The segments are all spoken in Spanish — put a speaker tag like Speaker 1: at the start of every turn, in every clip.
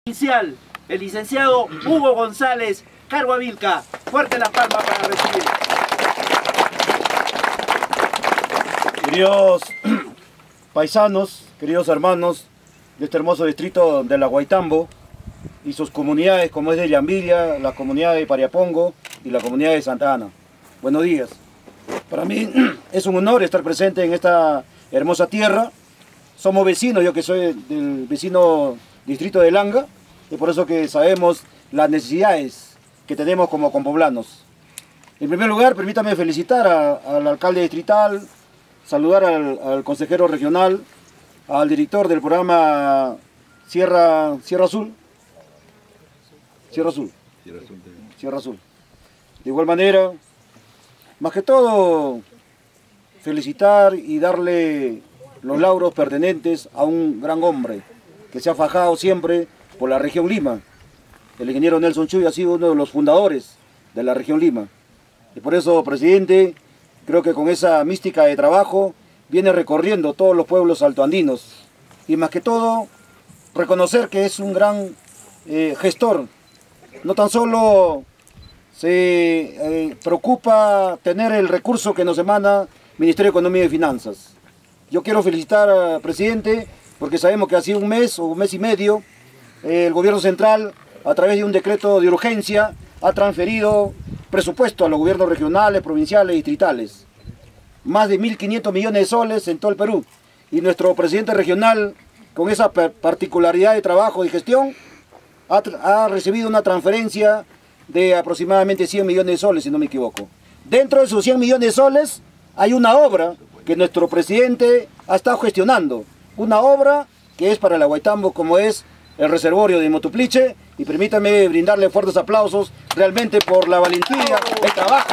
Speaker 1: Inicial, el licenciado Hugo González Carguavilca. Fuerte la palma para recibir.
Speaker 2: Queridos paisanos, queridos hermanos de este hermoso distrito de la Guaitambo y sus comunidades como es de Llambiria, la comunidad de Pariapongo y la comunidad de Santa Ana. Buenos días. Para mí es un honor estar presente en esta hermosa tierra. Somos vecinos, yo que soy del vecino distrito de Langa, y por eso que sabemos las necesidades que tenemos como compoblanos. En primer lugar, permítame felicitar al alcalde distrital, saludar al consejero regional, al director del programa Sierra Azul. De igual manera, más que todo, felicitar y darle los lauros pertenentes a un gran hombre que se ha fajado siempre por la región Lima. El ingeniero Nelson Chuy ha sido uno de los fundadores de la región Lima. Y por eso, presidente, creo que con esa mística de trabajo viene recorriendo todos los pueblos altoandinos. Y más que todo, reconocer que es un gran gestor. No tan solo se preocupa tener el recurso que nos emana Ministerio de Economía y Finanzas. Yo quiero felicitar al presidente porque sabemos que hace un mes o un mes y medio el gobierno central, a través de un decreto de urgencia, ha transferido presupuesto a los gobiernos regionales, provinciales y distritales. Más de 1.500 millones de soles en todo el Perú. Y nuestro presidente regional, con esa particularidad de trabajo y gestión, ha recibido una transferencia de aproximadamente 100 millones de soles, si no me equivoco. Dentro de esos 100 millones de soles hay una obra que nuestro presidente ha estado gestionando. Una obra que es para la Guaitambo, como es el reservorio de Motupliche, y permítame brindarle fuertes aplausos realmente por la valentía, el trabajo.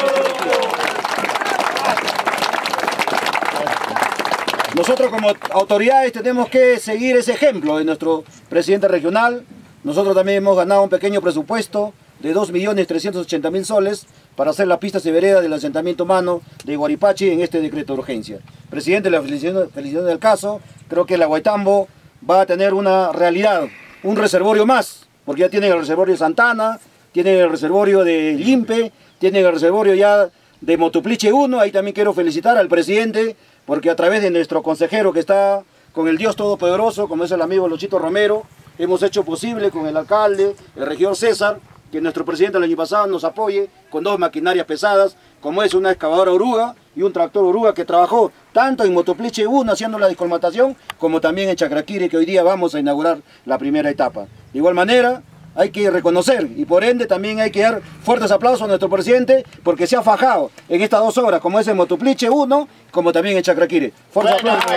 Speaker 2: Nosotros como autoridades tenemos que seguir ese ejemplo de nuestro presidente regional. Nosotros también hemos ganado un pequeño presupuesto de 2.380.000 soles para hacer la pista y vereda del asentamiento humano de Guaripachi en este decreto de urgencia. Presidente, la felicidad del caso. Creo que la Guaitambo va a tener una realidad, un reservorio más, porque ya tienen el reservorio de Santa Ana, tienen el reservorio de Limpe, tienen el reservorio ya de Motupliche 1. Ahí también quiero felicitar al presidente, porque a través de nuestro consejero que está con el Dios Todopoderoso, como es el amigo Luchito Romero, hemos hecho posible con el alcalde, el regidor César, que nuestro presidente el año pasado nos apoye con 2 maquinarias pesadas, como es una excavadora oruga y un tractor oruga, que trabajó tanto en Motupliche 1 haciendo la descolmatación, como también en Chacraquire, que hoy día vamos a inaugurar la primera etapa. De igual manera, hay que reconocer y por ende también hay que dar fuertes aplausos a nuestro presidente, porque se ha fajado en estas 2 obras, como es en Motupliche 1, como también en Chacraquire. Fuertes aplausos.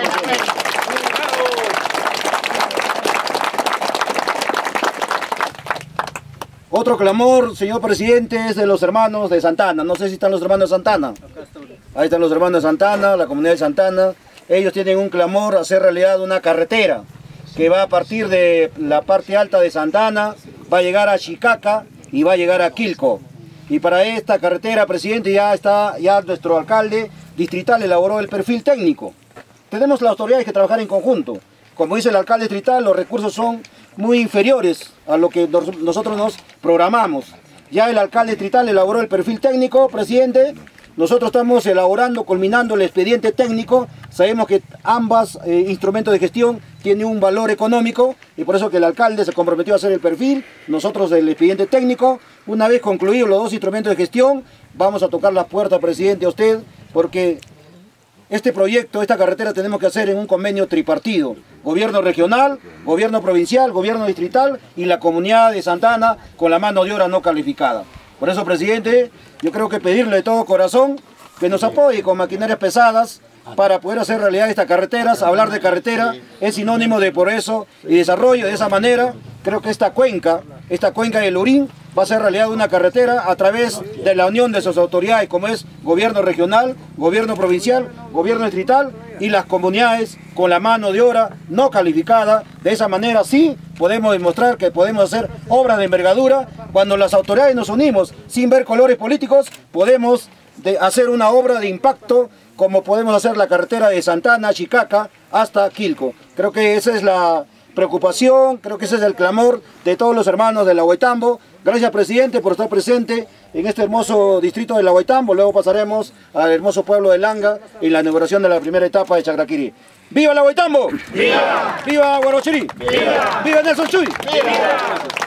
Speaker 2: Otro clamor, señor presidente, es de los hermanos de Santa Ana. No sé si están los hermanos de Santa Ana. Ahí están los hermanos de Santa Ana, la comunidad de Santa Ana. Ellos tienen un clamor a hacer realidad una carretera que va a partir de la parte alta de Santa Ana, va a llegar a Chicaca y va a llegar a Quilco. Y para esta carretera, presidente, ya nuestro alcalde distrital elaboró el perfil técnico. Tenemos las autoridades que trabajar en conjunto. Como dice el alcalde distrital, los recursos son muy inferiores a lo que nosotros nos programamos. Ya el alcalde distrital elaboró el perfil técnico, presidente. Nosotros estamos elaborando, culminando el expediente técnico. Sabemos que ambos instrumentos de gestión tienen un valor económico y por eso que el alcalde se comprometió a hacer el perfil, nosotros el expediente técnico. Una vez concluidos los 2 instrumentos de gestión, vamos a tocar las puertas, presidente, a usted, porque este proyecto, esta carretera, tenemos que hacer en un convenio tripartido. Gobierno regional, gobierno provincial, gobierno distrital y la comunidad de Santa Ana con la mano de obra no calificada. Por eso, presidente, yo creo que pedirle de todo corazón que nos apoye con maquinarias pesadas para poder hacer realidad estas carreteras. Hablar de carretera es sinónimo de progreso y desarrollo. De esa manera, creo que esta cuenca del Lurín va a ser realidad una carretera a través de la unión de sus autoridades, como es gobierno regional, gobierno provincial, gobierno distrital y las comunidades con la mano de obra no calificada. De esa manera sí podemos demostrar que podemos hacer obras de envergadura. Cuando las autoridades nos unimos sin ver colores políticos, podemos hacer una obra de impacto, como podemos hacer la carretera de Santa Ana, Chicaca, hasta Quilco. Creo que esa es la preocupación, creo que ese es el clamor de todos los hermanos de La Huaytambo. Gracias, presidente, por estar presente en este hermoso distrito de La Huaytambo. Luego pasaremos al hermoso pueblo de Langa y la inauguración de la primera etapa de Chagraquiri. ¡Viva La Huaytambo! ¡Viva! ¡Viva Huarochirí! ¡Viva! ¡Viva Nelson Chuy! ¡Viva!